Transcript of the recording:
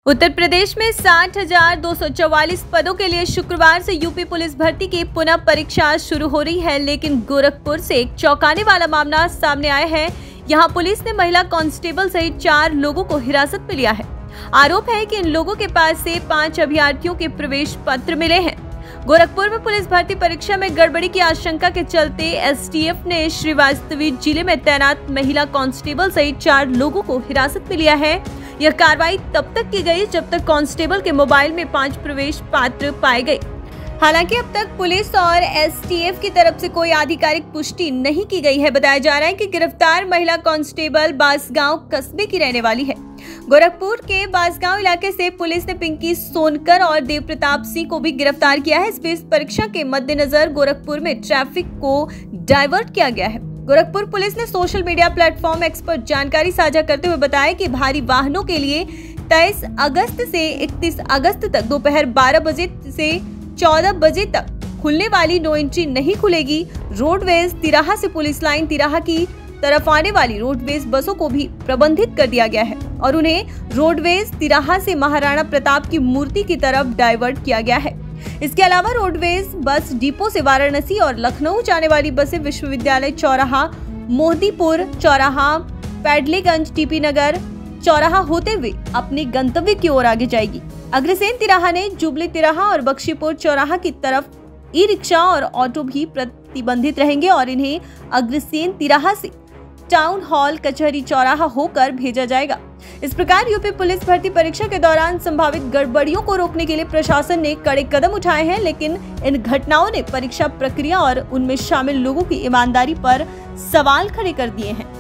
उत्तर प्रदेश में 60,244 पदों के लिए शुक्रवार से यूपी पुलिस भर्ती की पुनः परीक्षा शुरू हो रही है, लेकिन गोरखपुर से एक चौंकाने वाला मामला सामने आया है। यहां पुलिस ने महिला कांस्टेबल सहित 4 लोगों को हिरासत में लिया है। आरोप है कि इन लोगों के पास से 5 अभ्यर्थियों के प्रवेश पत्र मिले हैं। गोरखपुर में पुलिस भर्ती परीक्षा में गड़बड़ी की आशंका के चलते एसटीएफ ने श्रीवास्तव जिले में तैनात महिला कांस्टेबल सहित 4 लोगों को हिरासत में लिया है। यह कार्रवाई तब तक की गई जब तक कांस्टेबल के मोबाइल में 5 प्रवेश पत्र पाए गए। हालांकि अब तक पुलिस और एसटीएफ की तरफ से कोई आधिकारिक पुष्टि नहीं की गई है। बताया जा रहा है कि गिरफ्तार महिला कांस्टेबल बांसगांव कस्बे की रहने वाली है। गोरखपुर के बांसगांव इलाके से पुलिस ने पिंकी सोनकर और देव प्रताप सिंह को भी गिरफ्तार किया है। इस परीक्षा के मद्देनजर गोरखपुर में ट्रैफिक को डाइवर्ट किया गया है। गोरखपुर पुलिस ने सोशल मीडिया प्लेटफॉर्म एक्स पर जानकारी साझा करते हुए बताया कि भारी वाहनों के लिए 23 अगस्त से 31 अगस्त तक दोपहर 12 बजे से 14 बजे तक खुलने वाली नो एंट्री नहीं खुलेगी। रोडवेज तिराहा से पुलिस लाइन तिराहा की तरफ आने वाली रोडवेज बसों को भी प्रबंधित कर दिया गया है और उन्हें रोडवेज तिराहा से महाराणा प्रताप की मूर्ति की तरफ डाइवर्ट किया गया है। इसके अलावा रोडवेज बस डिपो से वाराणसी और लखनऊ जाने वाली बसें विश्वविद्यालय चौराहा, मोहदीपुर चौराहा, पैडलीगंज, टीपी नगर चौराहा होते हुए अपने गंतव्य की ओर आगे जाएगी। अग्रसेन तिराहा ने जुबली तिराहा और बख्शीपुर चौराहा की तरफ ई रिक्शा और ऑटो भी प्रतिबंधित रहेंगे और इन्हें अग्रसेन तिराहा से टाउन हॉल, कचहरी चौराहा होकर भेजा जाएगा। इस प्रकार यूपी पुलिस भर्ती परीक्षा के दौरान संभावित गड़बड़ियों को रोकने के लिए प्रशासन ने कड़े कदम उठाए हैं, लेकिन इन घटनाओं ने परीक्षा प्रक्रिया और उनमें शामिल लोगों की ईमानदारी पर सवाल खड़े कर दिए हैं।